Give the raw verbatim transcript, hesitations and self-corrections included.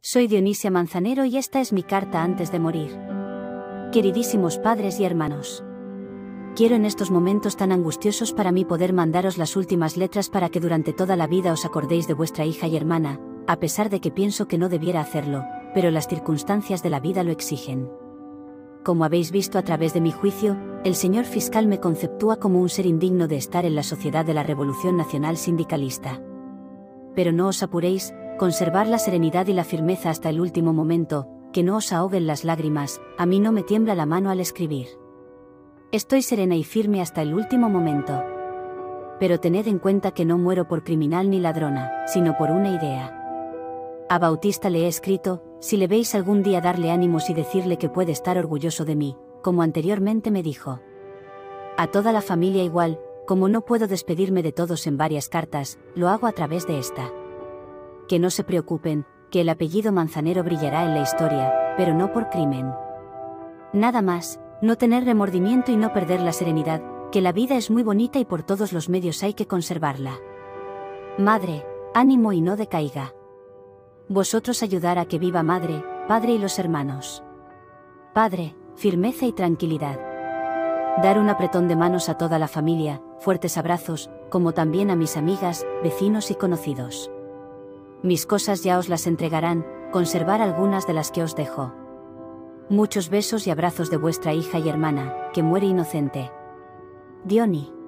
Soy Dionisia Manzanero y esta es mi carta antes de morir. Queridísimos padres y hermanos. Quiero en estos momentos tan angustiosos para mí poder mandaros las últimas letras para que durante toda la vida os acordéis de vuestra hija y hermana, a pesar de que pienso que no debiera hacerlo, pero las circunstancias de la vida lo exigen. Como habéis visto a través de mi juicio, el señor fiscal me conceptúa como un ser indigno de estar en la sociedad de la Revolución Nacional Sindicalista. Pero no os apuréis, conservar la serenidad y la firmeza hasta el último momento, que no os ahoguen las lágrimas, a mí no me tiembla la mano al escribir. Estoy serena y firme hasta el último momento. Pero tened en cuenta que no muero por criminal ni ladrona, sino por una idea. A Bautista le he escrito, si le veis algún día darle ánimos y decirle que puede estar orgulloso de mí, como anteriormente me dijo. A toda la familia igual, como no puedo despedirme de todos en varias cartas, lo hago a través de esta. Que no se preocupen, que el apellido Manzanero brillará en la historia, pero no por crimen. Nada más, no tener remordimiento y no perder la serenidad, que la vida es muy bonita y por todos los medios hay que conservarla. Madre, ánimo y no decaiga. Vosotros ayudar a que viva madre, padre y los hermanos. Padre, firmeza y tranquilidad. Dar un apretón de manos a toda la familia, fuertes abrazos, como también a mis amigas, vecinos y conocidos. Mis cosas ya os las entregarán, conservar algunas de las que os dejo. Muchos besos y abrazos de vuestra hija y hermana, que muere inocente. Diony.